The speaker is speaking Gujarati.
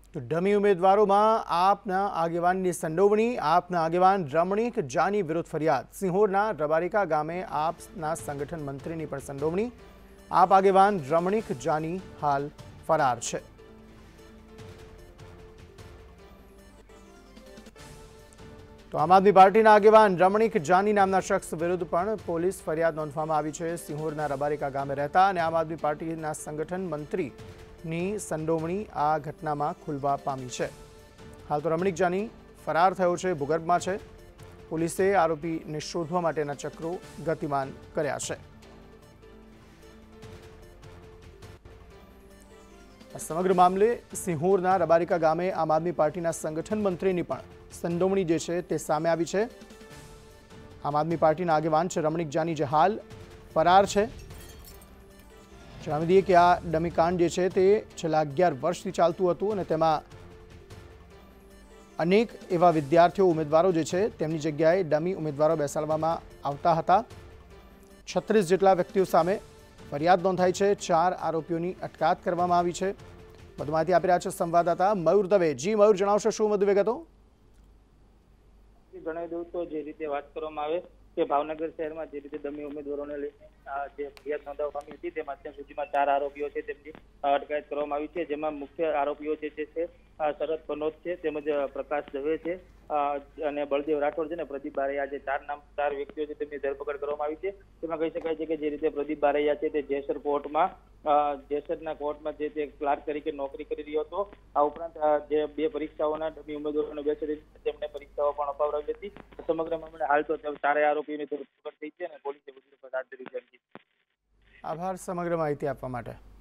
તો ડમી ઉમેદવારોમાં આપના આગેવાનની સંડોવણી, આપના આગેવાન રમણીક જાની વિરુદ્ધ ફરિયાદ। સિંહોરના રબારિકા ગામે આપના સંગઠન મંત્રીની પણ સંડોવણી। આપ આગેવાન રમણીક જાની હાલ ફરાર છે। તો આમ આદમી પાર્ટીના આગેવાન રમણીક જાની નામના શખ્સ વિરુદ્ધ પણ પોલીસ ફરિયાદ નોંધવામાં આવી છે। સિંહોરના રબારિકા ગામે રહેતા અને આમ આદમી પાર્ટીના સંગઠન મંત્રીની સંડોવણી આ ઘટનામાં ખુલવા પામી છે। હાલ તો રમણીક જાની ફરાર થયો છે, ભૂગર્ભમાં છે। પોલીસે આરોપીને શોધવા માટેના ચક્રો ગતિમાન કર્યા છે। સમગ્ર મામલે સિંહોરના રબારિકા ગામે આમ આદમી પાર્ટીના સંગઠન મંત્રીની પણ સંડોવણી જે છે તે સામે આવી છે। આમ આદમી પાર્ટીના આગેવાન છે રમણીક જાની, જે હાલ ફરાર છે। જણાવી દઈએ કે આ ડમીકાંડ જે છે તે છેલ્લા 11 વર્ષથી ચાલતું હતું અને તેમાં અનેક એવા વિદ્યાર્થીઓ, ઉમેદવારો જે છે તેમની જગ્યાએ ડમી ઉમેદવારો બેસાડવામાં આવતા હતા। 36 જેટલા વ્યક્તિઓ સામે ફરિયાદ નોંધાઈ છે। 4 આરોપીઓની અટકાયત કરવામાં આવી છે। વધુ માહિતી આપી રહ્યા છે સંવાદદાતા મયુર દવે। જી મયુર, જણાવશો શું વધુ વિગતો? જણાવી દઉં તો જે રીતે વાત કરવામાં આવે કે ભાવનગર શહેરમાં જે રીતે ડમી ઉમેદવારોને લઈને જે ફરિયાદ નોંધવામાં પામી હતી તેમાં અત્યાર સુધીમાં 4 આરોપીઓ છે તેમની અટકાયત કરવામાં આવી છે। જેમાં મુખ્ય આરોપીઓ જે છે શરદ કનોજ છે, તેમજ પ્રકાશ દવે છે અને બળદેવ રાઠોડ છે ને પ્રદીપ બારૈયા, જે 4 વ્યક્તિઓ છે તેમની ધરપકડ કરવામાં આવી છે। તેમાં કહી શકાય છે કે જે રીતે પ્રદીપ બારૈયા છે તે જેસરના કોર્ટમાં જે તે ક્લાર્ક તરીકે નોકરી કરી રહ્યો હતો। આ ઉપરાંત જે 2 પરીક્ષાઓના ડમી ઉમેદવારોને બેસાડી તેમને પરીક્ષાઓ પણ અપાવડાવી હતી। સમગ્ર મામલે હાલ તો 4 આરોપીઓની ધરપકડ થઈ છે અને પોલીસે વધુ તપાસ હાથ ધરી છે। આભાર સમગ્ર માહિતી આપવા માટે।